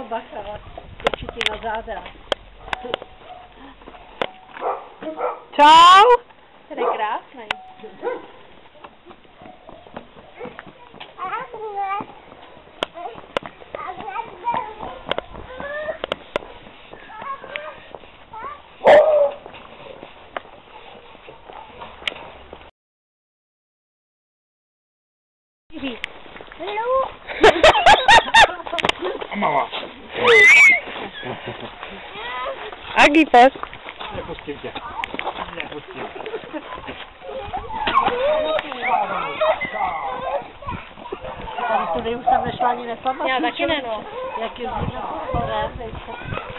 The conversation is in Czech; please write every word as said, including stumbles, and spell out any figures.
bacha, skočí ti na záda. Čau! Ten je krásný. Hello. Mama. Agi pes. Nepustím tě. Nepustím. Tady už tam nešla ani nepamatuje. Já taky ne, no. Jak jezdí na to,